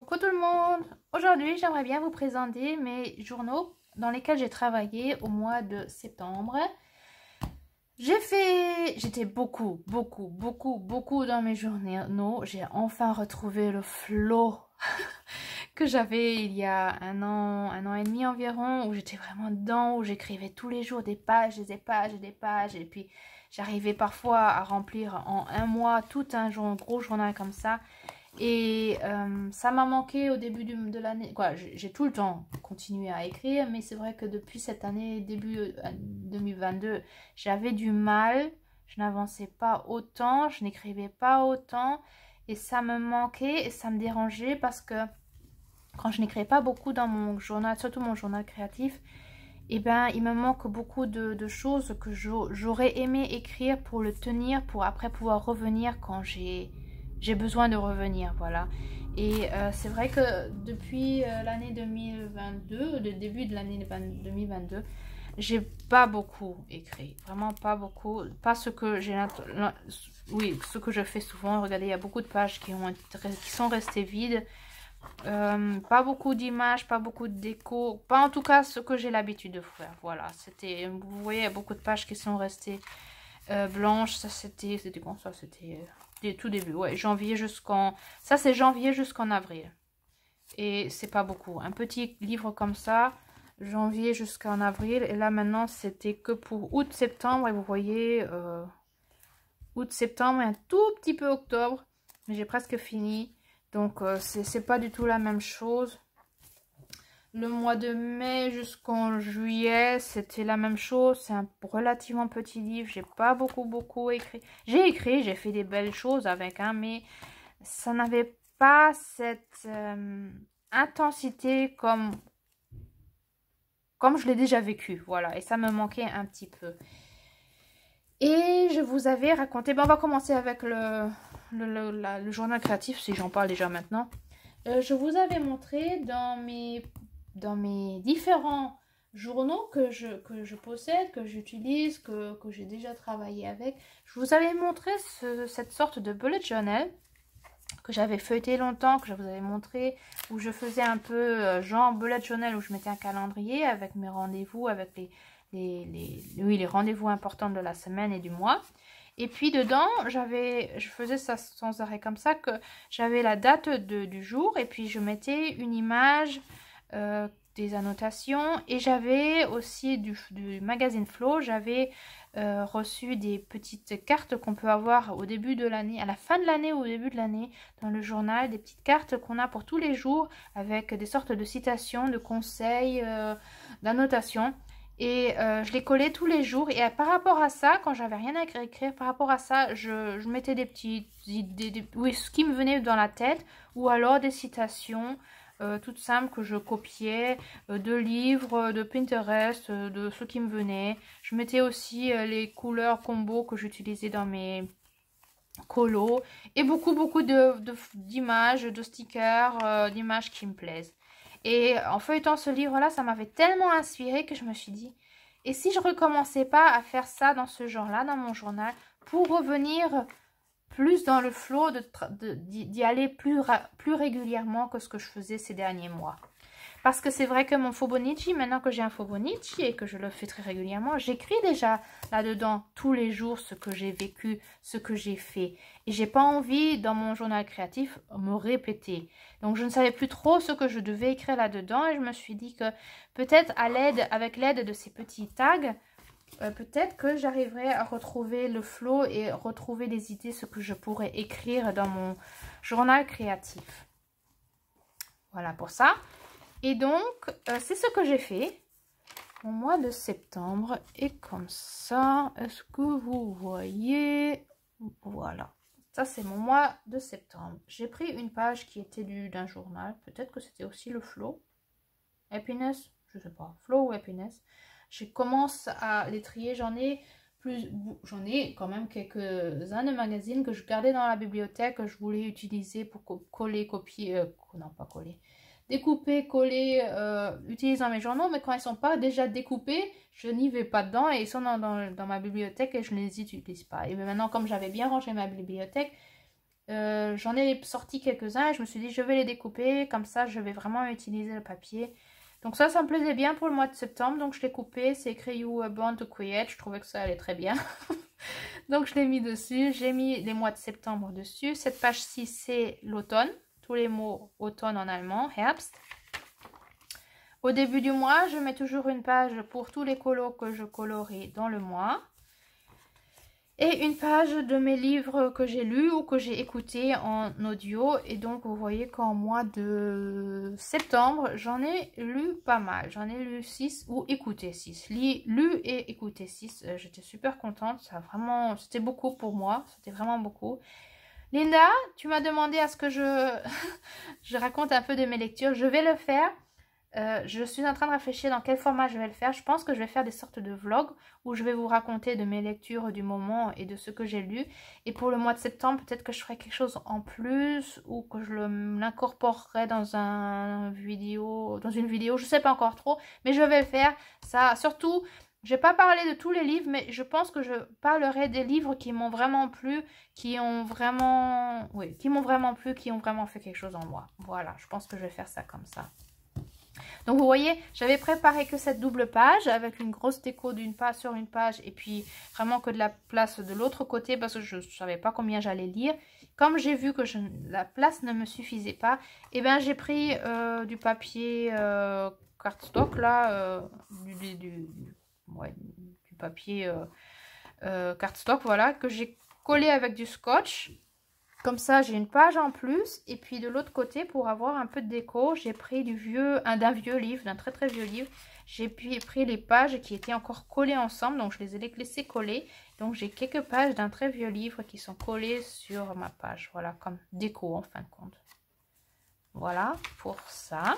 Coucou tout le monde! Aujourd'hui, j'aimerais bien vous présenter mes journaux dans lesquels j'ai travaillé au mois de septembre. J'étais beaucoup dans mes journaux. J'ai enfin retrouvé le flow que j'avais il y a un an et demi environ, où j'étais vraiment dedans, où j'écrivais tous les jours des pages, des pages, et puis j'arrivais parfois à remplir en un mois tout un gros journal comme ça. Et ça m'a manqué au début de l'année. J'ai tout le temps continué à écrire, mais c'est vrai que depuis cette année, début 2022, j'avais du mal. Je n'avançais pas autant, je n'écrivais pas autant. Et ça me manquait et ça me dérangeait parce que quand je n'écrivais pas beaucoup dans mon journal, surtout mon journal créatif, eh ben, il me manque beaucoup de choses que j'aurais aimé écrire pour le tenir, pour après pouvoir revenir quand j'ai besoin de revenir, voilà. Et c'est vrai que depuis l'année 2022, le début de l'année 2022, j'ai pas beaucoup écrit, vraiment pas beaucoup, pas ce que j'ai, oui, ce que je fais souvent. Regardez, il y a beaucoup de pages qui sont restées vides. Pas beaucoup d'images, pas beaucoup de déco, pas en tout cas ce que j'ai l'habitude de faire. Voilà, c'était, vous voyez, il y a beaucoup de pages qui sont restées blanches. Ça c'était quand ça? C'était tout début, ouais, janvier jusqu'en, ça c'est janvier jusqu'en avril, et c'est pas beaucoup, un petit livre comme ça, janvier jusqu'en avril. Et là maintenant c'était que pour août septembre, et vous voyez août septembre et un tout petit peu octobre, mais j'ai presque fini. Donc, c'est pas du tout la même chose. Le mois de mai jusqu'en juillet, c'était la même chose. C'est un relativement petit livre. J'ai pas beaucoup écrit. J'ai fait des belles choses avec, hein, mais ça n'avait pas cette intensité comme je l'ai déjà vécu. Voilà, et ça me manquait un petit peu. Et je vous avais raconté, on va commencer avec le journal créatif, si j'en parle déjà maintenant. Je vous avais montré dans mes différents journaux que je possède, que j'utilise, que j'ai déjà travaillé avec. Je vous avais montré cette sorte de bullet journal que j'avais feuilleté longtemps, que je vous avais montré, où je faisais un peu genre bullet journal, où je mettais un calendrier avec mes rendez-vous, avec les rendez-vous importants de la semaine et du mois. Et puis dedans, je faisais ça sans arrêt comme ça, que j'avais la date du jour, et puis je mettais une image, des annotations, et j'avais aussi du magazine Flow, j'avais reçu des petites cartes qu'on peut avoir au début de l'année, à la fin de l'année ou au début de l'année, dans le journal, des petites cartes qu'on a pour tous les jours, avec des sortes de citations, de conseils, d'annotations. Et je les collais tous les jours. Et par rapport à ça, quand j'avais rien à écrire, par rapport à ça, je mettais des petites idées, oui, ce qui me venait dans la tête, ou alors des citations toutes simples que je copiais de livres, de Pinterest, de ce qui me venait. Je mettais aussi les couleurs combo que j'utilisais dans mes colos, et beaucoup d'images, de stickers, d'images qui me plaisent. Et en feuilletant ce livre-là, ça m'avait tellement inspiré que je me suis dit, et si je recommençais pas à faire ça dans ce genre-là, dans mon journal, pour revenir plus dans le flow, d'y aller plus régulièrement que ce que je faisais ces derniers mois. Parce que c'est vrai que mon Fibonacci, maintenant que j'ai un Fibonacci et que je le fais très régulièrement, j'écris déjà là-dedans tous les jours ce que j'ai vécu, ce que j'ai fait. Et j'ai pas envie, dans mon journal créatif, me répéter. Donc je ne savais plus trop ce que je devais écrire là-dedans, et je me suis dit que peut-être avec l'aide de ces petits tags, peut-être que j'arriverai à retrouver le flow et retrouver des idées, ce que je pourrais écrire dans mon journal créatif. Voilà pour ça. Et donc, c'est ce que j'ai fait au mois de septembre. Et comme ça, est-ce que vous voyez? Voilà. Ça, c'est mon mois de septembre. J'ai pris une page qui était d'un journal. Peut-être que c'était aussi le flow. Happiness, je sais pas. Flow ou happiness. Je commence à les trier. J'en ai quand même quelques-uns de magazines que je gardais dans la bibliothèque, que je voulais utiliser pour coller, copier, non pas coller, découper, coller, utiliser dans mes journaux, mais quand ils sont pas déjà découpés, je n'y vais pas dedans, et ils sont dans ma bibliothèque et je ne les utilise pas. Et maintenant, comme j'avais bien rangé ma bibliothèque, J'en ai sorti quelques-uns et je me suis dit je vais les découper, comme ça je vais vraiment utiliser le papier. Donc ça me plaisait bien pour le mois de septembre, donc je l'ai coupé, c'est écrit You were born to create, je trouvais que ça allait très bien. Donc je l'ai mis dessus, j'ai mis les mois de septembre dessus. Cette page-ci c'est l'automne, tous les mots automne en allemand, Herbst. Au début du mois, je mets toujours une page pour tous les colos que je colorie dans le mois. Et une page de mes livres que j'ai lus ou que j'ai écoutés en audio. Et donc, vous voyez qu'en mois de septembre, j'en ai lu pas mal. J'en ai lu 6 ou écouté 6. Lu et écouté 6. J'étais super contente. Ça vraiment, c'était beaucoup pour moi. C'était vraiment beaucoup. Linda, tu m'as demandé à ce que je raconte un peu de mes lectures. Je vais le faire. Je suis en train de réfléchir dans quel format je vais le faire. Je pense que je vais faire des sortes de vlogs où je vais vous raconter de mes lectures du moment et de ce que j'ai lu. Et pour le mois de septembre, peut-être que je ferai quelque chose en plus ou que je l'incorporerai dans une vidéo. Je ne sais pas encore trop, mais je vais le faire. Ça, surtout, je vais pas parler de tous les livres, mais je pense que je parlerai des livres qui m'ont vraiment plu, qui ont vraiment plu, qui ont vraiment fait quelque chose en moi. Voilà, je pense que je vais faire ça comme ça. Donc vous voyez, j'avais préparé que cette double page avec une grosse déco d'une page sur une page et puis vraiment que de la place de l'autre côté parce que je ne savais pas combien j'allais lire. Comme j'ai vu que la place ne me suffisait pas, et bien j'ai pris du papier cardstock là, du papier cardstock, voilà, que j'ai collé avec du scotch. Comme ça, j'ai une page en plus. Et puis de l'autre côté, pour avoir un peu de déco, j'ai pris d'un vieux livre, d'un très très vieux livre. J'ai pris les pages qui étaient encore collées ensemble. Donc je les ai laissées coller. Donc j'ai quelques pages d'un très vieux livre qui sont collées sur ma page. Voilà, comme déco en fin de compte. Voilà pour ça.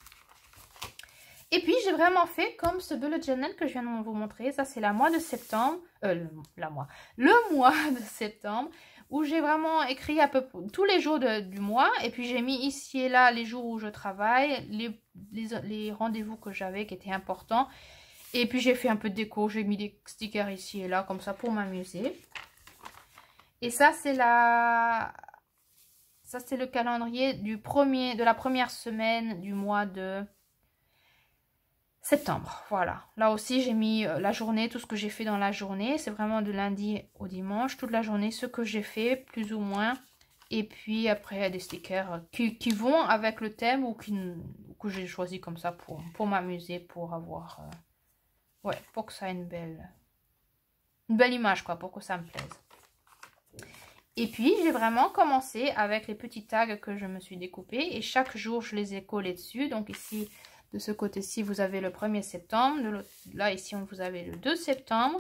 Et puis j'ai vraiment fait comme ce bullet journal que je viens de vous montrer. Ça c'est le mois de septembre. Le mois de septembre. Où j'ai vraiment écrit à peu près tous les jours du mois. Et puis j'ai mis ici et là les jours où je travaille, les rendez-vous que j'avais qui étaient importants. Et puis j'ai fait un peu de déco, j'ai mis des stickers ici et là comme ça pour m'amuser. Et ça c'est le calendrier de la première semaine du mois de septembre. Voilà, là aussi j'ai mis la journée, tout ce que j'ai fait dans la journée, c'est vraiment de lundi au dimanche, toute la journée, ce que j'ai fait plus ou moins. Et puis après il y a des stickers qui vont avec le thème ou que j'ai choisi comme ça pour m'amuser, pour avoir pour que ça ait une belle image quoi, pour que ça me plaise. Et puis j'ai vraiment commencé avec les petits tags que je me suis découpés et chaque jour je les ai collés dessus. Donc ici de ce côté-ci, vous avez le 1er septembre. Là, ici, vous avez le 2 septembre.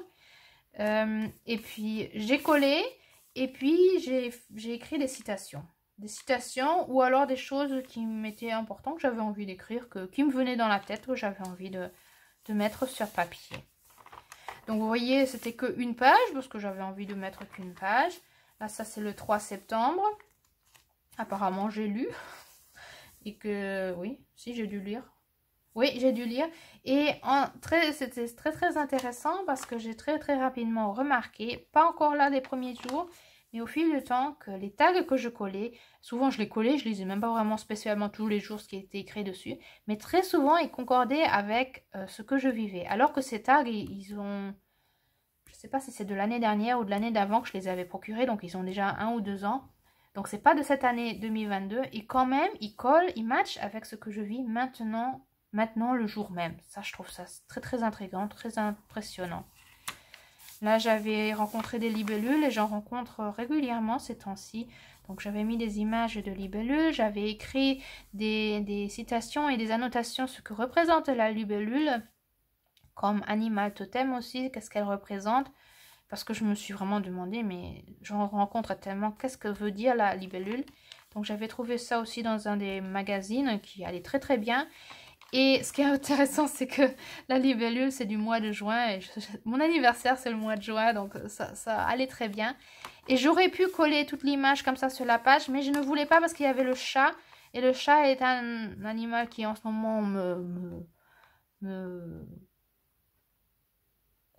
Et puis, j'ai collé. Et puis, j'ai écrit des citations. Des citations ou alors des choses qui m'étaient importantes, que j'avais envie d'écrire, qui me venaient dans la tête, que j'avais envie de mettre sur papier. Donc, vous voyez, c'était qu'une page, parce que j'avais envie de mettre qu'une page. Là, ça, c'est le 3 septembre. Apparemment, j'ai lu. Et que, oui, si, j'ai dû lire. Oui, j'ai dû lire et c'était très très intéressant parce que j'ai très très rapidement remarqué, pas encore là des premiers jours, mais au fil du temps que les tags que je collais, souvent je les collais, je lisais même pas vraiment spécialement tous les jours ce qui était écrit dessus, mais très souvent ils concordaient avec ce que je vivais. Alors que ces tags, ils ont, je sais pas si c'est de l'année dernière ou de l'année d'avant que je les avais procurés, donc ils ont déjà 1 ou 2 ans. Donc c'est pas de cette année 2022 et quand même ils collent, ils matchent avec ce que je vis maintenant le jour même. Ça, je trouve ça très très intriguant, très impressionnant. Là, j'avais rencontré des libellules et j'en rencontre régulièrement ces temps-ci. Donc, j'avais mis des images de libellules, j'avais écrit des citations et des annotations, ce que représente la libellule, comme animal totem aussi, qu'est-ce qu'elle représente. Parce que je me suis vraiment demandé, mais j'en rencontre tellement, qu'est-ce que veut dire la libellule. Donc, j'avais trouvé ça aussi dans un des magazines qui allait très très bien. Et ce qui est intéressant, c'est que la libellule, c'est du mois de juin. Et mon anniversaire, c'est le mois de juin, donc ça allait très bien. Et j'aurais pu coller toute l'image comme ça sur la page, mais je ne voulais pas parce qu'il y avait le chat. Et le chat est un animal qui, en ce moment,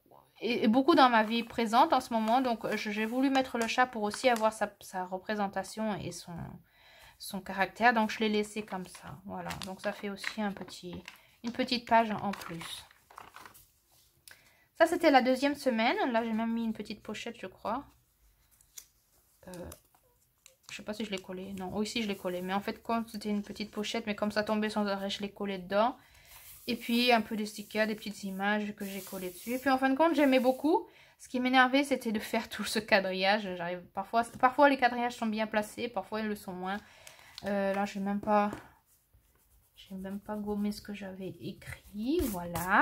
est beaucoup dans ma vie présente en ce moment. Donc, j'ai voulu mettre le chat pour aussi avoir sa représentation et son caractère. Donc, je l'ai laissé comme ça. Voilà. Donc, ça fait aussi une petite page en plus. Ça, c'était la deuxième semaine. Là, j'ai même mis une petite pochette, je crois. Je sais pas si je l'ai collé. Non, oui, si je l'ai collé. Mais en fait, quand c'était une petite pochette, mais comme ça tombait sans arrêt, je l'ai collé dedans. Et puis, un peu des stickers, des petites images que j'ai collées dessus. Et puis, en fin de compte, j'aimais beaucoup. Ce qui m'énervait, c'était de faire tout ce quadrillage. Parfois, les quadrillages sont bien placés. Parfois, ils le sont moins. Là, j'ai même pas gommé ce que j'avais écrit. Voilà.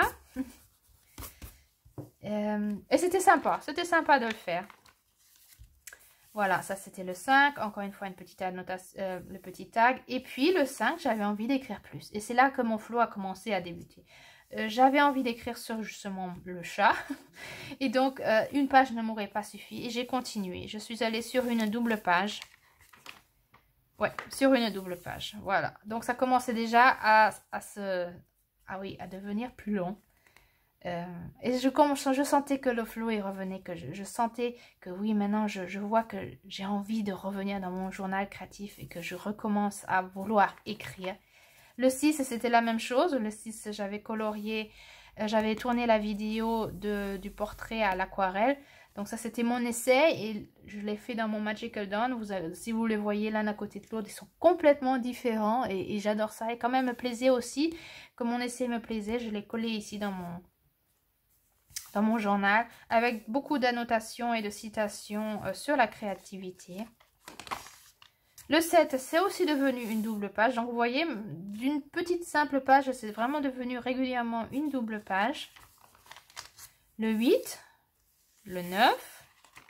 Et c'était sympa de le faire. Voilà, ça c'était le 5, encore une fois une petite annotation, le petit tag. Et puis le 5, j'avais envie d'écrire plus. Et c'est là que mon flow a commencé à débuter. J'avais envie d'écrire sur justement le chat. Et donc, une page ne m'aurait pas suffi. Et j'ai continué. Je suis allée sur une double page. Ouais, sur une double page. Voilà. Donc, ça commençait déjà à devenir plus long. Et je sentais que le flow revenait, que je sentais que oui, maintenant je vois que j'ai envie de revenir dans mon journal créatif et que je recommence à vouloir écrire. Le 6, c'était la même chose. Le 6, j'avais colorié, j'avais tourné la vidéo du portrait à l'aquarelle. Donc ça, c'était mon essai et je l'ai fait dans mon Magical Dawn. Si vous les voyez l'un à côté de l'autre, ils sont complètement différents et j'adore ça. Et quand même me plaisait aussi, que mon essai me plaisait, je l'ai collé ici dans mon journal avec beaucoup d'annotations et de citations sur la créativité. Le 7, c'est aussi devenu une double page. Donc, vous voyez, d'une petite simple page, c'est vraiment devenu régulièrement une double page. Le 8, le 9,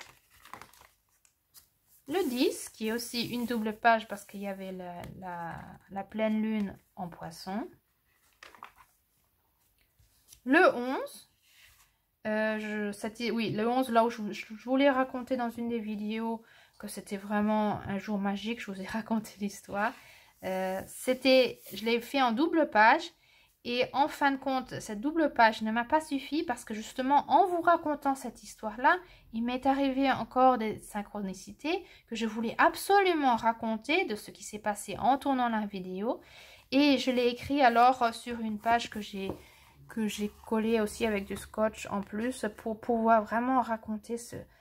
le 10, qui est aussi une double page parce qu'il y avait la pleine lune en poisson. Le 11, le 11, là où je voulais raconter dans une des vidéos que c'était vraiment un jour magique, je vous ai raconté l'histoire. Je l'ai fait en double page et en fin de compte, cette double page ne m'a pas suffi parce que justement, en vous racontant cette histoire-là, il m'est arrivé encore des synchronicités que je voulais absolument raconter de ce qui s'est passé en tournant la vidéo et je l'ai écrit alors sur une page que j'ai collé aussi avec du scotch en plus pour pouvoir vraiment raconter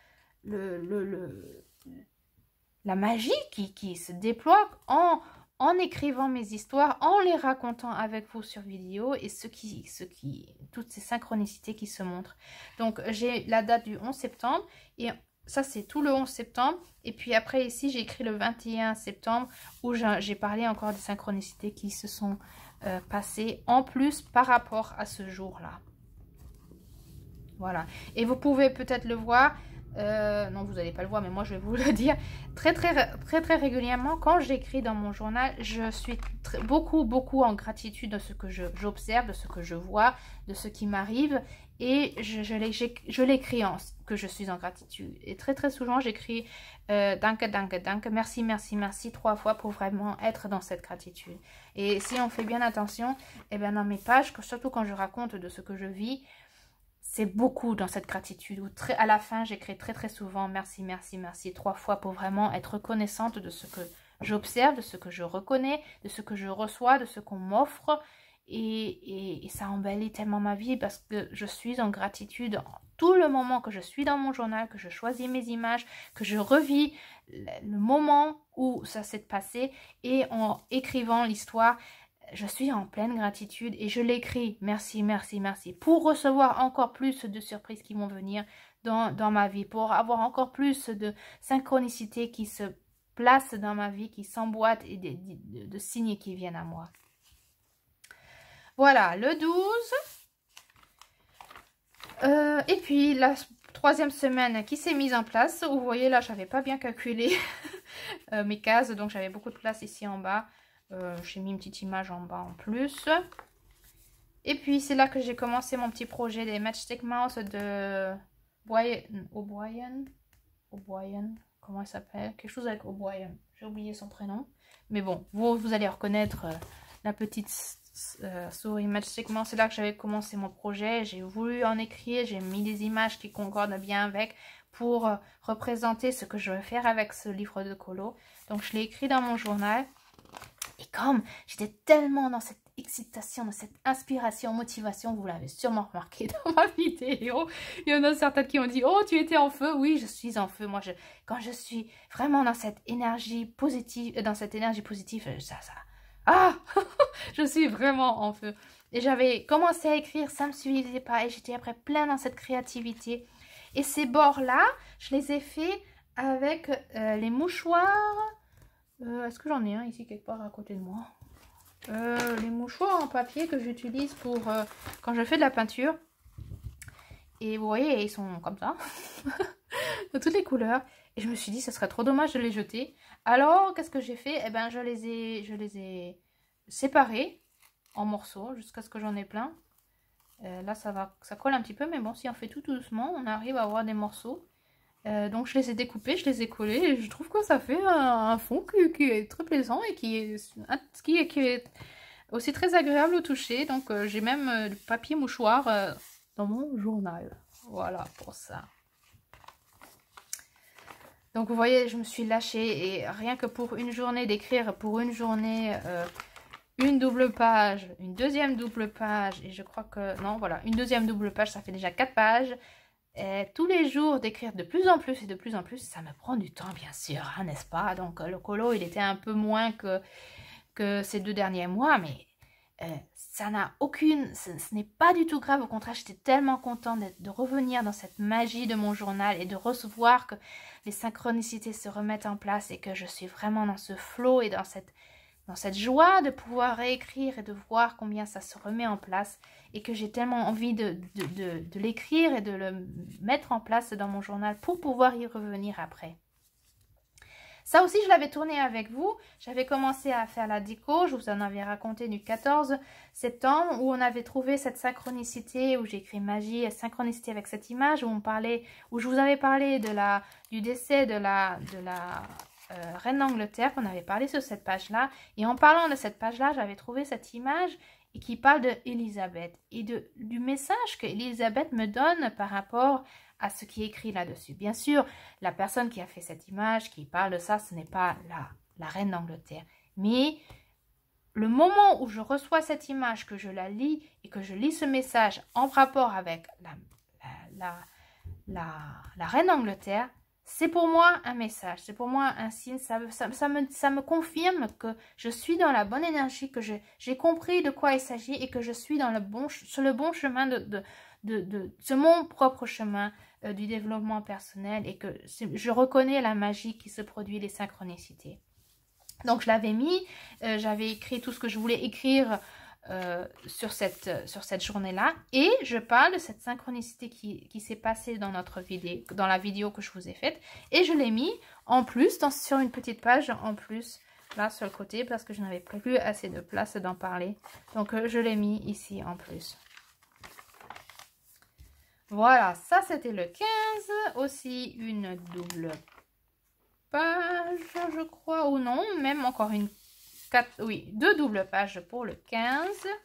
la magie qui se déploie en écrivant mes histoires, en les racontant avec vous sur vidéo et toutes ces synchronicités qui se montrent. Donc j'ai la date du 11 septembre et ça c'est tout le 11 septembre et puis après ici j'ai écrit le 21 septembre où j'ai parlé encore des synchronicités qui se sont passées en plus par rapport à ce jour-là. Voilà. Et vous pouvez peut-être le voir. Non, vous n'allez pas le voir, mais moi je vais vous le dire. Très régulièrement, quand j'écris dans mon journal, je suis beaucoup en gratitude de ce que j'observe, de ce que je vois, de ce qui m'arrive. Et je l'écris que je suis en gratitude. Et très souvent, j'écris danke, merci 3 fois pour vraiment être dans cette gratitude. Et si on fait bien attention, eh bien dans mes pages, surtout quand je raconte de ce que je vis, c'est beaucoup dans cette gratitude. À la fin, j'écris très souvent merci 3 fois pour vraiment être reconnaissante de ce que j'observe, de ce que je reconnais, de ce que je reçois, de ce qu'on m'offre. Et ça embellit tellement ma vie parce que je suis en gratitude tout le moment que je suis dans mon journal, que je choisis mes images, que je revis le moment où ça s'est passé et en écrivant l'histoire, je suis en pleine gratitude et je l'écris merci pour recevoir encore plus de surprises qui vont venir dans ma vie, pour avoir encore plus de synchronicité qui se placent dans ma vie, qui s'emboîtent et de signes qui viennent à moi. Voilà, le 12. Et puis la 3e semaine qui s'est mise en place. Vous voyez là, j'avais pas bien calculé mes cases, donc j'avais beaucoup de place ici en bas. J'ai mis une petite image en bas en plus. Et puis c'est là que j'ai commencé mon petit projet des Matchstick Mouse de O'Brien. Comment elle s'appelle? Quelque chose avec O'Brien. J'ai oublié son prénom. Mais bon, vous allez reconnaître la petite sur Image Segment. C'est là que j'avais commencé mon projet. J'ai voulu en écrire, j'ai mis des images qui concordent bien avec pour représenter ce que je veux faire avec ce livre de colo. Donc je l'ai écrit dans mon journal. Et comme j'étais tellement dans cette excitation, dans cette inspiration, motivation, vous l'avez sûrement remarqué dans ma vidéo, il y en a certaines qui ont dit « Oh, tu étais en feu !» Oui, je suis en feu. Moi, quand je suis vraiment dans cette énergie positive, ah je suis vraiment en feu. Et j'avais commencé à écrire, ça me suffisait pas, et j'étais après plein dans cette créativité. Et ces bords-là, je les ai faits avec les mouchoirs. Est-ce que j'en ai un ici quelque part à côté de moi? Les mouchoirs en papier que j'utilise pour quand je fais de la peinture. Et vous voyez, ils sont comme ça, de toutes les couleurs. Et je me suis dit, ce serait trop dommage de les jeter. Alors, qu'est-ce que j'ai fait? Eh ben, je les ai séparés en morceaux jusqu'à ce que j'en ai plein. Là, ça colle un petit peu, mais bon, si on fait tout doucement, on arrive à avoir des morceaux. Donc je les ai découpés, je les ai collés et je trouve que ça fait un fond qui est très plaisant et qui est aussi très agréable au toucher. Donc j'ai même du papier mouchoir dans mon journal. Voilà pour ça. Donc vous voyez, je me suis lâchée et rien que pour une journée d'écrire, pour une journée une double page, une deuxième double page et je crois que, non voilà, une deuxième double page, ça fait déjà 4 pages. Et tous les jours d'écrire de plus en plus et de plus en plus, ça me prend du temps bien sûr, hein, n'est-ce pas? Donc le colo il était un peu moins que ces 2 derniers mois, mais ça n'a aucune, ce n'est pas du tout grave, au contraire j'étais tellement contente de revenir dans cette magie de mon journal et de recevoir que les synchronicités se remettent en place et que je suis vraiment dans ce flow et dans cette joie de pouvoir réécrire et de voir combien ça se remet en place et que j'ai tellement envie de l'écrire et de le mettre en place dans mon journal pour pouvoir y revenir après. Ça aussi, je l'avais tourné avec vous. J'avais commencé à faire la déco. Je vous en avais raconté du 14 septembre où on avait trouvé cette synchronicité, où j'ai écrit magie et synchronicité avec cette image, où je vous avais parlé du décès de la Reine d'Angleterre, qu'on avait parlé sur cette page-là. Et en parlant de cette page-là, j'avais trouvé cette image et qui parle d'Elisabeth et du message que Elisabeth me donne par rapport à ce qui est écrit là-dessus. Bien sûr, la personne qui a fait cette image, qui parle de ça, ce n'est pas la Reine d'Angleterre. Mais le moment où je reçois cette image, que je la lis et que je lis ce message en rapport avec la Reine d'Angleterre, c'est pour moi un message, c'est pour moi un signe, ça me confirme que je suis dans la bonne énergie, que j'ai compris de quoi il s'agit et que je suis sur le bon chemin sur mon propre chemin du développement personnel et que je reconnais la magie qui se produit, les synchronicités. Donc je l'avais mis, j'avais écrit tout ce que je voulais écrire sur cette journée-là et je parle de cette synchronicité qui s'est passée dans la vidéo que je vous ai faite et je l'ai mis en plus sur une petite page en plus là sur le côté parce que je n'avais plus assez de place d'en parler, donc je l'ai mis ici en plus. Voilà, ça c'était le 15, aussi une double page je crois, ou non, même encore une 2 doubles pages pour le 15.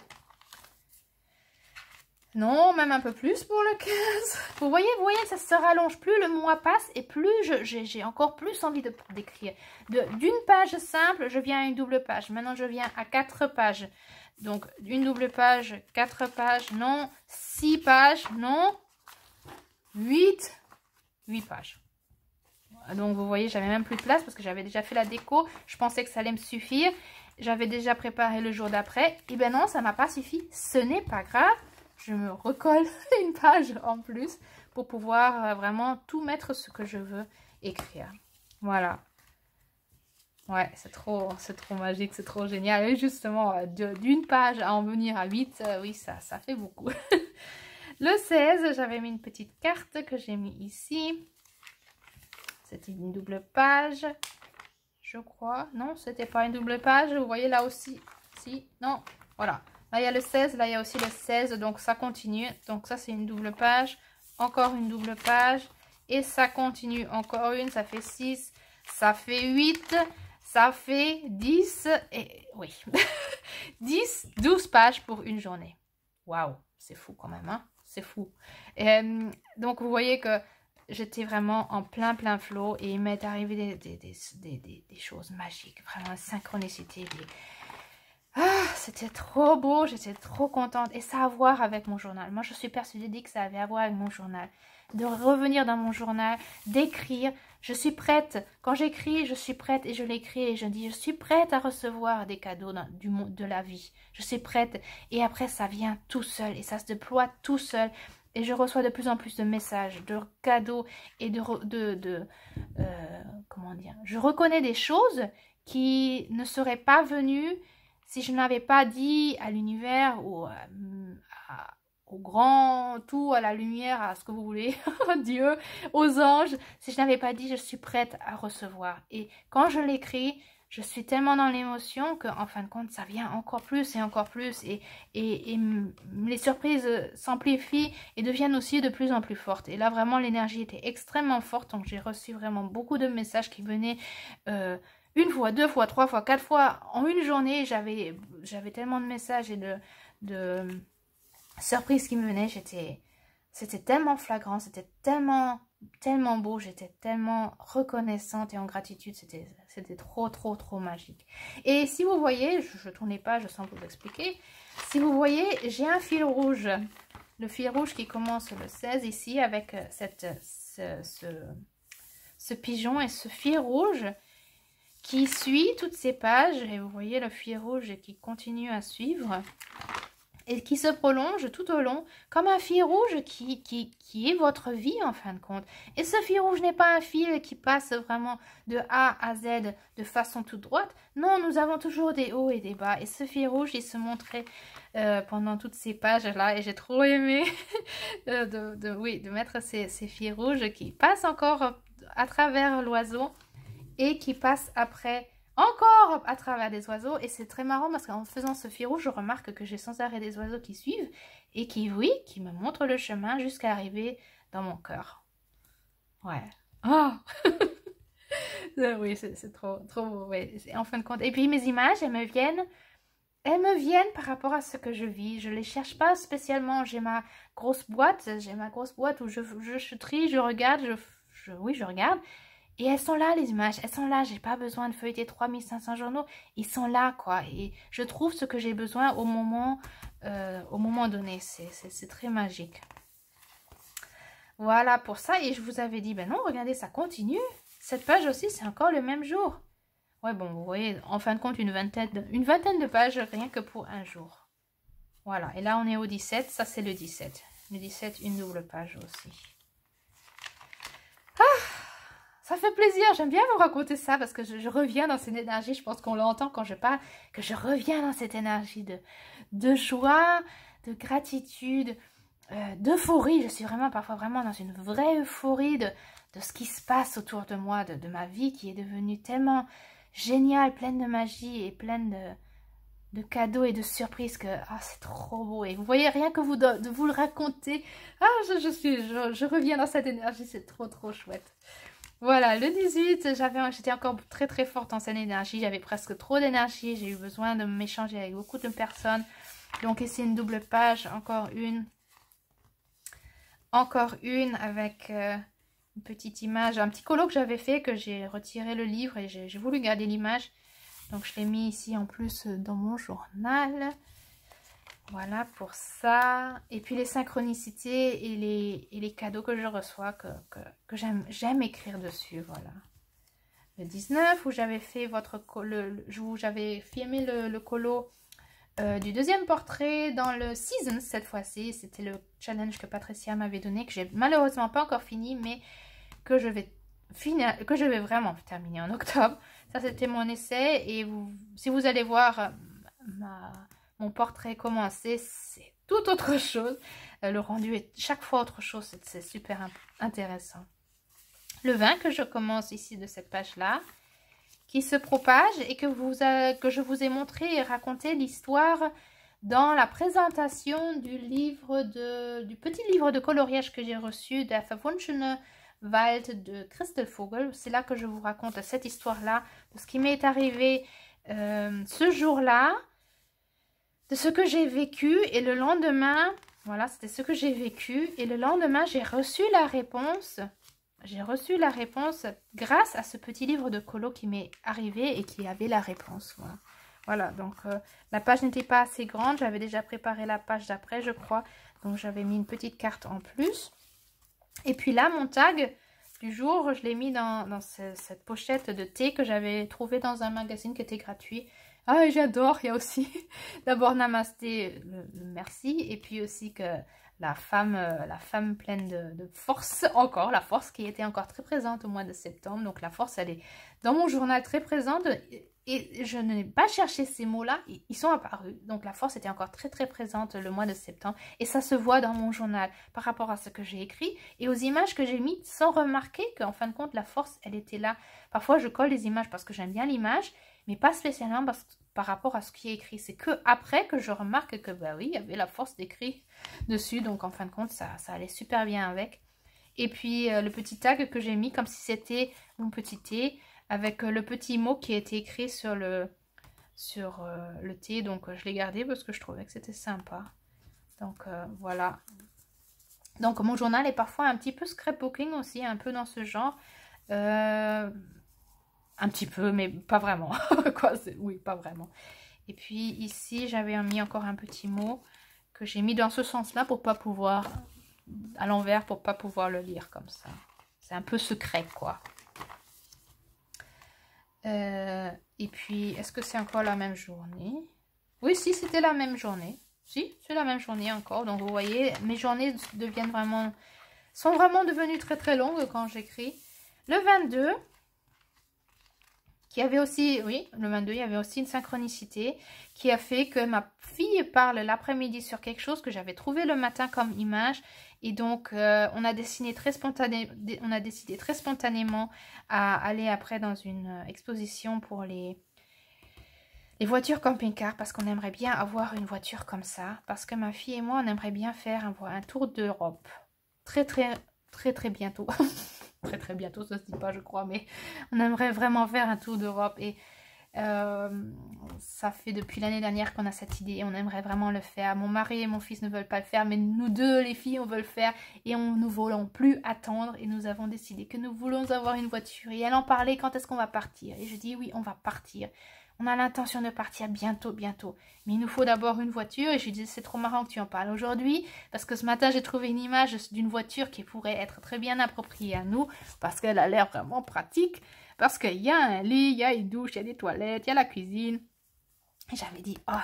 Non, même un peu plus pour le 15. Vous voyez, ça se rallonge. Plus le mois passe et plus j'ai encore plus envie d'écrire. D'une page simple, je viens à une double page. Maintenant, je viens à 4 pages. Donc, une double page, 4 pages, non. 6 pages, non. 8 pages. Donc vous voyez, j'avais même plus de place parce que j'avais déjà fait la déco. Je pensais que ça allait me suffire. J'avais déjà préparé le jour d'après. Et ben non, ça m'a pas suffi. Ce n'est pas grave. Je me recolle une page en plus pour pouvoir vraiment tout mettre ce que je veux écrire. Voilà. Ouais, c'est trop magique, c'est trop génial. Et justement, d'une page à en venir à 8, oui, ça fait beaucoup. Le 16, j'avais mis une petite carte que j'ai mis ici. C'était une double page, je crois. Non, c'était pas une double page. Vous voyez là aussi. Si, non, voilà. Là, il y a le 16. Là, il y a aussi le 16. Donc, ça continue. Donc, ça, c'est une double page. Encore une double page. Et ça continue. Encore une. Ça fait 6. Ça fait 8. Ça fait 10. Et oui. 12 pages pour une journée. Waouh, c'est fou quand même, hein? C'est fou. Donc, vous voyez que j'étais vraiment en plein flow et il m'est arrivé des choses magiques, vraiment la synchronicité. C'était trop beau, j'étais trop contente et ça a à voir avec mon journal. Moi, je suis persuadée que ça avait à voir avec mon journal. De revenir dans mon journal, d'écrire. Je suis prête. Quand j'écris, je suis prête et je l'écris et je dis, je suis prête à recevoir des cadeaux du monde, de la vie. Je suis prête et après, ça vient tout seul et ça se déploie tout seul. Et je reçois de plus en plus de messages, de cadeaux et comment dire, je reconnais des choses qui ne seraient pas venues si je n'avais pas dit à l'univers ou au grand tout, à la lumière, à ce que vous voulez, Dieu, aux anges, si je n'avais pas dit je suis prête à recevoir. Et quand je l'écris, je suis tellement dans l'émotion qu'en fin de compte, ça vient encore plus et encore plus. Et les surprises s'amplifient et deviennent aussi de plus en plus fortes. Et là, vraiment, l'énergie était extrêmement forte. Donc, j'ai reçu vraiment beaucoup de messages qui venaient une fois, deux fois, trois fois, quatre fois. En une journée, j'avais tellement de messages et de surprises qui me venaient. C'était tellement flagrant, c'était tellement beau, j'étais tellement reconnaissante et en gratitude, c'était trop magique. Et si vous voyez, je tourne les pages sans vous expliquer, si vous voyez, j'ai un fil rouge, le fil rouge qui commence le 16 ici avec ce pigeon et ce fil rouge qui suit toutes ces pages, et vous voyez le fil rouge qui continue à suivre et qui se prolonge tout au long, comme un fil rouge qui est votre vie en fin de compte. Et ce fil rouge n'est pas un fil qui passe vraiment de A à Z de façon toute droite. Non, nous avons toujours des hauts et des bas. Et ce fil rouge, il se montrait pendant toutes ces pages-là. Et j'ai trop aimé de mettre ces fils rouges qui passent encore à travers l'oiseau et qui passent après encore à travers des oiseaux. Et c'est très marrant parce qu'en faisant ce fil rouge, je remarque que j'ai sans arrêt des oiseaux qui suivent et qui me montrent le chemin jusqu'à arriver dans mon cœur. Ouais. Oh oui, c'est trop beau. Ouais. En fin de compte. Et puis mes images, elles me viennent par rapport à ce que je vis. Je les cherche pas spécialement. J'ai ma grosse boîte où je trie, je regarde, je regarde. Et elles sont là, les images, elles sont là. J'ai pas besoin de feuilleter 3500 journaux. Ils sont là, quoi. Et je trouve ce que j'ai besoin au moment donné. C'est très magique. Voilà pour ça. Et je vous avais dit, ben non, regardez, ça continue. Cette page aussi, c'est encore le même jour. Ouais, bon, vous voyez, en fin de compte, une vingtaine de pages rien que pour un jour. Voilà. Et là, on est au 17. Ça, c'est le 17. Le 17, une double page aussi. Ça fait plaisir, j'aime bien vous raconter ça parce que je reviens dans cette énergie, je pense qu'on l'entend quand je parle, que je reviens dans cette énergie de joie, de gratitude, d'euphorie. Je suis parfois vraiment dans une vraie euphorie de ce qui se passe autour de moi, de ma vie qui est devenue tellement géniale, pleine de magie et pleine de cadeaux et de surprises que c'est trop beau. Et vous voyez, rien que de vous le raconter, je reviens dans cette énergie, c'est trop chouette. Voilà, le 18, j'étais encore très forte dans cette énergie. J'avais presque trop d'énergie. J'ai eu besoin de m'échanger avec beaucoup de personnes. Donc ici, une double page. Encore une. Encore une avec une petite image. Un petit colo que j'avais fait, que j'ai retiré le livre et j'ai voulu garder l'image. Donc je l'ai mis ici en plus dans mon journal. Voilà pour ça. Et puis les synchronicités et les cadeaux que je reçois, que j'aime écrire dessus. Voilà. Le 19, où j'avais fait j'avais filmé le colo du deuxième portrait dans le season cette fois-ci. C'était le challenge que Patricia m'avait donné, que j'ai malheureusement pas encore fini, mais que je vais vraiment terminer en octobre. Ça, c'était mon essai. Et si vous allez voir mon portrait commencé, c'est tout autre chose. Le rendu est chaque fois autre chose. C'est super intéressant. Le 20 que je commence ici de cette page-là, qui se propage et que je vous ai montré et raconté l'histoire dans la présentation du petit livre de coloriage que j'ai reçu de Verwunschene Wald de Christel Vogel. C'est là que je vous raconte cette histoire-là, de ce qui m'est arrivé ce jour-là. de ce que j'ai vécu. Et le lendemain, voilà, c'était ce que j'ai vécu. Et le lendemain, j'ai reçu la réponse. J'ai reçu la réponse grâce à ce petit livre de colo qui m'est arrivé et qui avait la réponse. Voilà, voilà, donc la page n'était pas assez grande. J'avais déjà préparé la page d'après, je crois. Donc, j'avais mis une petite carte en plus. Et puis là, mon tag du jour, je l'ai mis dans cette pochette de thé que j'avais trouvé dans un magazine qui était gratuit. Ah, j'adore. Il y a aussi d'abord Namasté, le merci. Et puis aussi que la femme pleine de force, encore la force qui était encore très présente au mois de septembre. Donc la force, elle est dans mon journal très présente. Et je n'ai pas cherché ces mots-là, ils sont apparus. Donc la force était encore très très présente le mois de septembre. Et ça se voit dans mon journal par rapport à ce que j'ai écrit et aux images que j'ai mises sans remarquer qu'en fin de compte la force, elle était là. Parfois je colle des images parce que j'aime bien l'image, mais pas spécialement par rapport à ce qui est écrit. C'est que après que je remarque que bah oui, il y avait la force d'écrit dessus. Donc en fin de compte, ça allait super bien avec. Et puis le petit tag que j'ai mis comme si c'était mon petit thé, avec le petit mot qui a été écrit sur le thé. Donc je l'ai gardé parce que je trouvais que c'était sympa. Donc voilà. Donc mon journal est parfois un petit peu scrapbooking aussi, un peu dans ce genre. Un petit peu, mais pas vraiment. Quoi, oui, pas vraiment. Et puis ici, j'avais mis encore un petit mot que j'ai mis dans ce sens-là pour pas pouvoir, à l'envers, pour pas pouvoir le lire comme ça. C'est un peu secret, quoi. Et puis, est-ce que c'est encore la même journée? Oui, si, c'était la même journée. Si, c'est la même journée encore. Donc, vous voyez, mes journées sont vraiment devenues très, très longues quand j'écris. Le 22, qui avait aussi, oui, le 22, il y avait aussi une synchronicité qui a fait que ma fille parle l'après-midi sur quelque chose que j'avais trouvé le matin comme image. Et donc, on a décidé très spontanément à aller après dans une exposition pour les voitures camping-car, parce qu'on aimerait bien avoir une voiture comme ça. Parce que ma fille et moi, on aimerait bien faire un tour d'Europe. Très, très, très, très bientôt. Très, très bientôt, ça se dit pas, je crois. Mais on aimerait vraiment faire un tour d'Europe. Et ça fait depuis l'année dernière qu'on a cette idée et on aimerait vraiment le faire. Mon mari et mon fils ne veulent pas le faire, mais nous deux, les filles, on veut le faire et nous ne voulons plus attendre et nous avons décidé que nous voulons avoir une voiture. Et elle en parlait, quand est-ce qu'on va partir? Et je dis oui, on va partir. On a l'intention de partir bientôt, bientôt. Mais il nous faut d'abord une voiture. Et je lui dis, c'est trop marrant que tu en parles aujourd'hui. Parce que ce matin, j'ai trouvé une image d'une voiture qui pourrait être très bien appropriée à nous. Parce qu'elle a l'air vraiment pratique. Parce qu'il y a un lit, il y a une douche, il y a des toilettes, il y a la cuisine. Et j'avais dit, oh,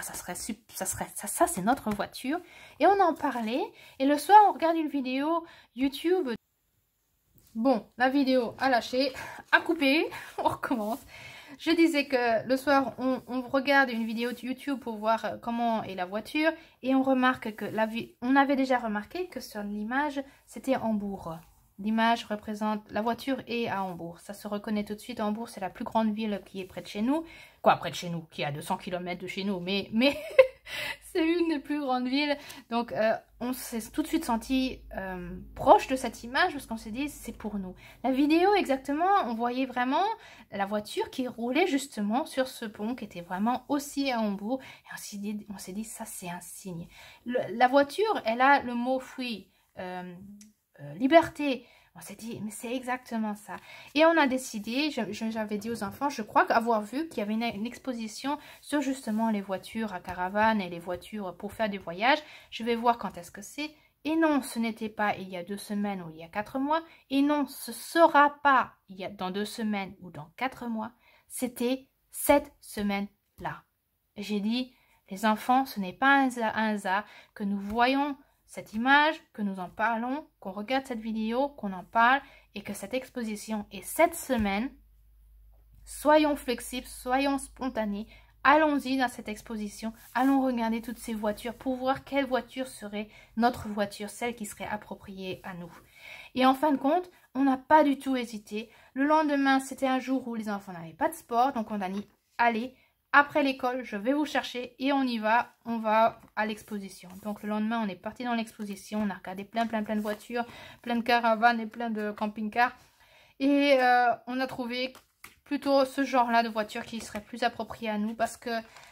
ça c'est notre voiture. Et on en parlait. Et le soir, on regarde une vidéo YouTube. Bon, la vidéo a lâché, a coupé. On recommence. Je disais que le soir, on regarde une vidéo de YouTube pour voir comment est la voiture. Et on remarque que on avait déjà remarqué que sur l'image, c'était Hambourg. L'image représente la voiture et à Hambourg. Ça se reconnaît tout de suite. Hambourg, c'est la plus grande ville qui est près de chez nous. Quoi, près de chez nous, qui est à 200 km de chez nous. Mais c'est une des plus grandes villes. Donc, on s'est tout de suite senti proche de cette image parce qu'on s'est dit, c'est pour nous. La vidéo, exactement, on voyait vraiment la voiture qui roulait justement sur ce pont qui était vraiment aussi à Hambourg. Et on s'est dit, ça, c'est un signe. La voiture, elle a le mot free. Liberté. On s'est dit, mais c'est exactement ça. Et on a décidé, j'avais dit aux enfants, je crois avoir vu qu'il y avait une exposition sur justement les voitures à caravane et les voitures pour faire du voyage. Je vais voir quand est-ce que c'est. Et non, ce n'était pas il y a 2 semaines ou il y a 4 mois. Et non, ce sera pas dans 2 semaines ou dans 4 mois. C'était cette semaine-là. J'ai dit, les enfants, ce n'est pas un hasard que nous voyons cette image, que nous en parlons, qu'on regarde cette vidéo, qu'on en parle et que cette exposition est cette semaine. Soyons flexibles, soyons spontanés, allons-y dans cette exposition, allons regarder toutes ces voitures pour voir quelle voiture serait notre voiture, celle qui serait appropriée à nous. Et en fin de compte, on n'a pas du tout hésité. Le lendemain, c'était un jour où les enfants n'avaient pas de sport, donc on a dit, allez, après l'école, je vais vous chercher et on y va, on va à l'exposition. Donc le lendemain, on est parti dans l'exposition, on a regardé plein de voitures, plein de caravanes et plein de camping-cars. Et on a trouvé plutôt ce genre-là de voiture qui serait plus approprié à nous parce que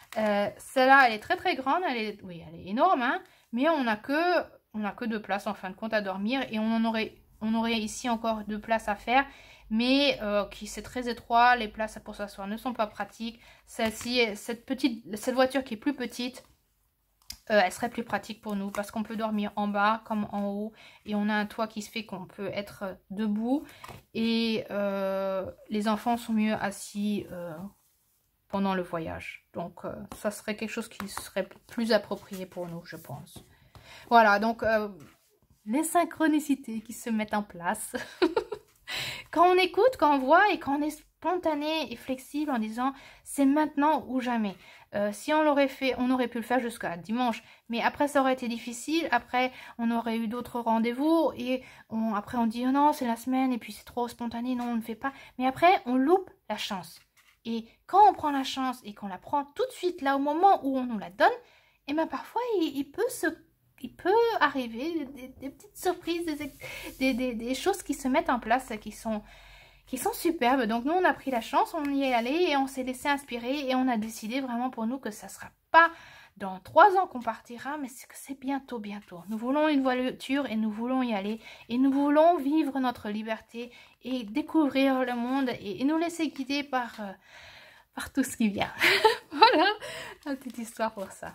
Celle-là, elle est très très grande, oui, elle est énorme, hein, mais on n'a que 2 places en fin de compte à dormir et on aurait ici encore 2 places à faire, mais c'est très étroit, les places pour s'asseoir ne sont pas pratiques. Celle-ci, cette voiture qui est plus petite, elle serait plus pratique pour nous parce qu'on peut dormir en bas comme en haut et on a un toit qui se fait qu'on peut être debout et les enfants sont mieux assis pendant le voyage. Donc ça serait quelque chose qui serait plus approprié pour nous, je pense. Voilà, donc les synchronicités qui se mettent en place. Quand on écoute, quand on voit et quand on est spontané et flexible en disant c'est maintenant ou jamais. Si on l'aurait fait, on aurait pu le faire jusqu'à dimanche, mais après ça aurait été difficile, après on aurait eu d'autres rendez-vous et après on dit oh non c'est la semaine et puis c'est trop spontané, non on ne fait pas, mais après on loupe la chance. Et quand on prend la chance et qu'on la prend tout de suite là au moment où on nous la donne, et bien parfois il peut arriver des petites surprises, des choses qui se mettent en place, qui sont superbes. Donc nous on a pris la chance, on y est allé et on s'est laissé inspirer et on a décidé vraiment pour nous que ça ne sera pas dans 3 ans qu'on partira, mais que c'est bientôt. Nous voulons une voiture et nous voulons y aller et nous voulons vivre notre liberté et découvrir le monde et nous laisser guider par tout ce qui vient. Voilà, une petite histoire pour ça.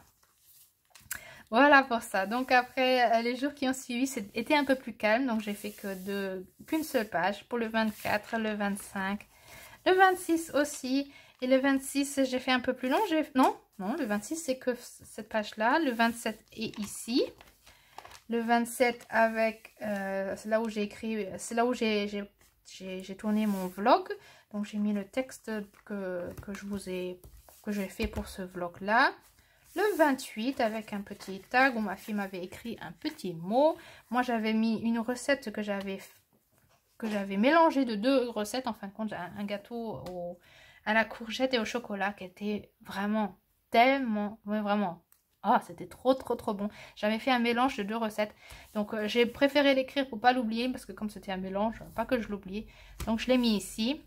Voilà pour ça. Donc après, les jours qui ont suivi, c'était un peu plus calme. Donc j'ai fait qu'une seule page pour le 24, le 25, le 26 aussi. Et le 26, j'ai fait un peu plus long. Non, le 26, c'est que cette page-là. Le 27 est ici. Le 27 avec... c'est là où j'ai écrit... C'est là où j'ai tourné mon vlog. Donc j'ai mis le texte que j'ai fait pour ce vlog-là. Le 28 avec un petit tag où ma fille m'avait écrit un petit mot. Moi j'avais mis une recette que j'avais mélangée de 2 recettes. En fin de compte, un gâteau à la courgette et au chocolat qui était vraiment vraiment... Ah, c'était trop bon. J'avais fait un mélange de 2 recettes. Donc j'ai préféré l'écrire pour pas l'oublier parce que comme c'était un mélange, pas que je l'oublie. Donc je l'ai mis ici.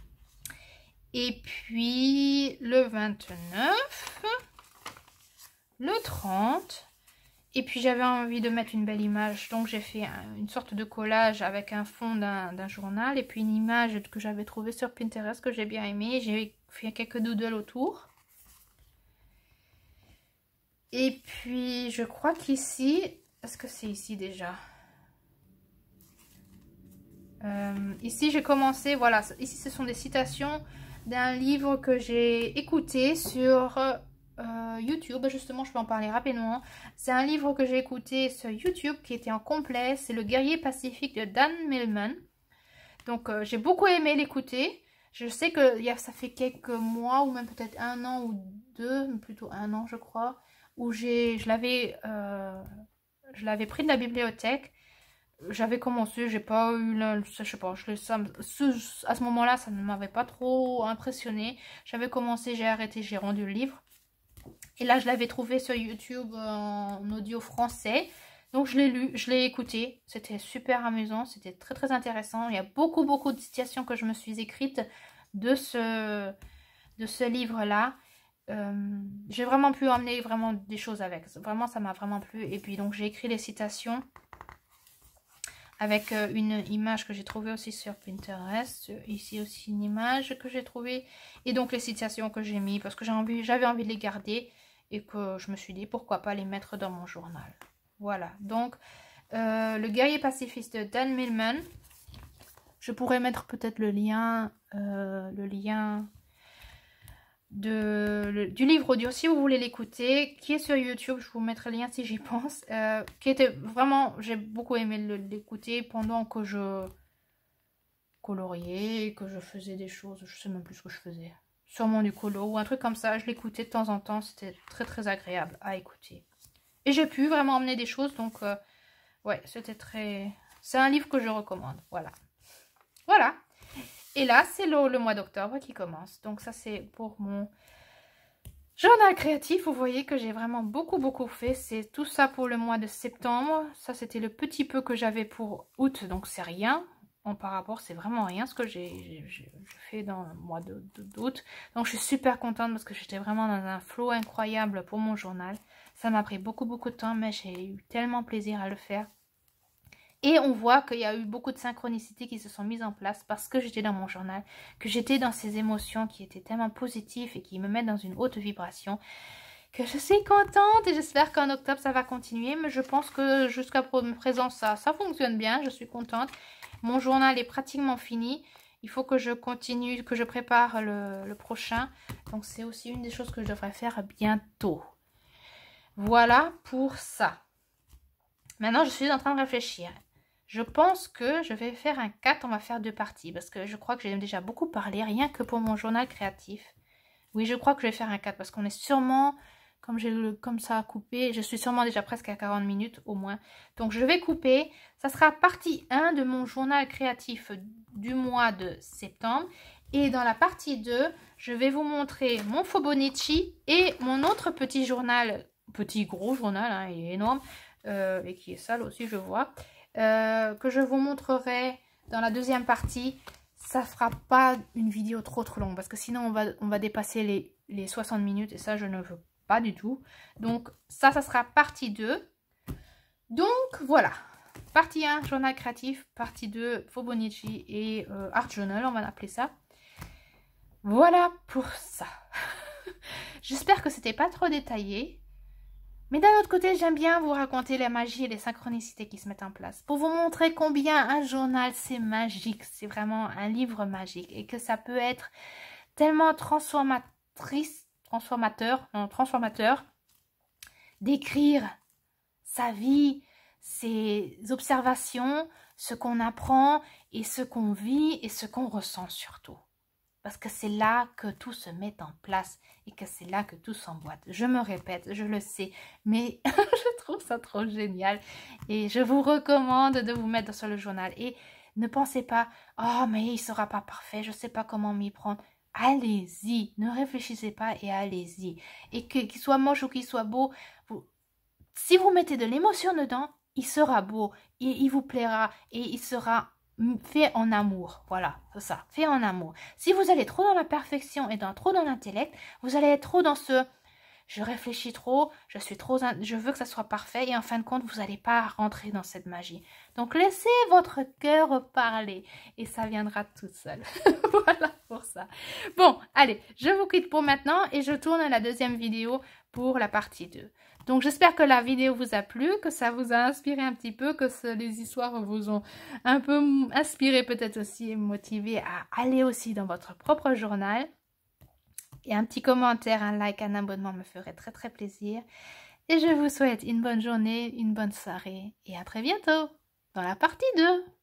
Et puis le 29... le 30, et puis j'avais envie de mettre une belle image, donc j'ai fait une sorte de collage avec un fond d'un journal, et puis une image que j'avais trouvée sur Pinterest, que j'ai bien aimé. J'ai fait quelques doodles autour. Et puis je crois qu'ici, est-ce que c'est ici déjà? Ici j'ai commencé, voilà, ici ce sont des citations d'un livre que j'ai écouté sur... YouTube, justement je peux en parler rapidement. C'est un livre que j'ai écouté sur YouTube qui était en complet, c'est Le Guerrier Pacifique de Dan Millman. Donc j'ai beaucoup aimé l'écouter. Je sais que ça fait quelques mois ou même peut-être 1 an ou 2, mais plutôt 1 an je crois, où je l'avais pris de la bibliothèque. J'avais commencé, j'ai pas eu je sais pas, à ce moment-là ça ne m'avait pas trop impressionné. J'avais commencé, j'ai arrêté, j'ai rendu le livre. Et là, je l'avais trouvé sur YouTube en audio français. Donc, je l'ai lu, je l'ai écouté. C'était super amusant, c'était très intéressant. Il y a beaucoup de citations que je me suis écrites de ce livre-là. J'ai vraiment pu emmener vraiment des choses avec. Vraiment, ça m'a vraiment plu. Et puis, donc, j'ai écrit les citations avec une image que j'ai trouvée aussi sur Pinterest. Ici aussi une image que j'ai trouvée. Et donc les citations que j'ai mis parce que j'avais envie de les garder. Et que je me suis dit pourquoi pas les mettre dans mon journal. Voilà. Donc Le Guerrier Pacifiste de Dan Millman. Je pourrais mettre peut-être le lien du livre audio si vous voulez l'écouter, qui est sur YouTube. Je vous mettrai le lien si j'y pense, qui était vraiment, j'ai beaucoup aimé l'écouter pendant que je coloriais, que je faisais des choses, je sais même plus ce que je faisais, sûrement du colo ou un truc comme ça. Je l'écoutais de temps en temps, c'était très agréable à écouter et j'ai pu vraiment emmener des choses. Donc ouais, c'est un livre que je recommande. Voilà. Et là, c'est le mois d'octobre qui commence. Donc ça, c'est pour mon journal créatif. Vous voyez que j'ai vraiment beaucoup fait. C'est tout ça pour le mois de septembre. Ça, c'était le petit peu que j'avais pour août. Donc c'est rien. par rapport, c'est vraiment rien ce que j'ai fait dans le mois d'août. Donc je suis super contente parce que j'étais vraiment dans un flow incroyable pour mon journal. Ça m'a pris beaucoup de temps, mais j'ai eu tellement plaisir à le faire. Et on voit qu'il y a eu beaucoup de synchronicités qui se sont mises en place parce que j'étais dans mon journal, que j'étais dans ces émotions qui étaient tellement positives et qui me mettent dans une haute vibration, que je suis contente et j'espère qu'en octobre ça va continuer. Mais je pense que jusqu'à présent ça fonctionne bien, je suis contente. Mon journal est pratiquement fini. Il faut que je continue, que je prépare le prochain. Donc c'est aussi une des choses que je devrais faire bientôt. Voilà pour ça. Maintenant je suis en train de réfléchir. Je pense que je vais faire un 4, on va faire 2 parties. Parce que je crois que j'ai déjà beaucoup parlé, rien que pour mon journal créatif. Oui, je crois que je vais faire un 4 parce qu'on est sûrement, comme ça a coupé, je suis sûrement déjà presque à 40 minutes au moins. Donc je vais couper, ça sera partie 1 de mon journal créatif du mois de septembre. Et dans la partie 2, je vais vous montrer mon Fibonacci et mon autre petit journal, gros journal, hein, il est énorme, et qui est sale aussi je vois. Que je vous montrerai dans la deuxième partie. Ça fera pas une vidéo trop longue parce que sinon on va dépasser les 60 minutes et ça je ne veux pas du tout. Donc ça sera partie 2. Donc voilà, partie 1 journal créatif, partie 2 Fibonacci et art journal, on va l'appeler ça. Voilà pour ça. J'espère que c'était pas trop détaillé. Mais d'un autre côté, j'aime bien vous raconter la magie et les synchronicités qui se mettent en place. Pour vous montrer combien un journal, c'est magique. C'est vraiment un livre magique. Et que ça peut être tellement transformateur d'écrire sa vie, ses observations, ce qu'on apprend et ce qu'on vit et ce qu'on ressent surtout. Parce que c'est là que tout se met en place et que c'est là que tout s'emboîte. Je me répète, je le sais, mais je trouve ça trop génial. Et je vous recommande de vous mettre sur le journal. Et ne pensez pas, oh mais il ne sera pas parfait, je ne sais pas comment m'y prendre. Allez-y, ne réfléchissez pas et allez-y. Et qu'il soit moche ou qu'il soit beau, si vous mettez de l'émotion dedans, il sera beau, il vous plaira et il sera fait en amour. Voilà, c'est ça, fait en amour. Si vous allez trop dans la perfection et trop dans l'intellect, vous allez être trop dans ce je réfléchis trop, je veux que ça soit parfait et en fin de compte, vous n'allez pas rentrer dans cette magie. Donc laissez votre cœur parler et ça viendra tout seul. Voilà pour ça. Bon, allez, je vous quitte pour maintenant et je tourne la deuxième vidéo pour la partie 2. Donc j'espère que la vidéo vous a plu, que ça vous a inspiré un petit peu, que les histoires vous ont un peu inspiré peut-être aussi et motivé à aller aussi dans votre propre journal. Et un petit commentaire, un like, un abonnement me ferait très plaisir. Et je vous souhaite une bonne journée, une bonne soirée et à très bientôt dans la partie 2.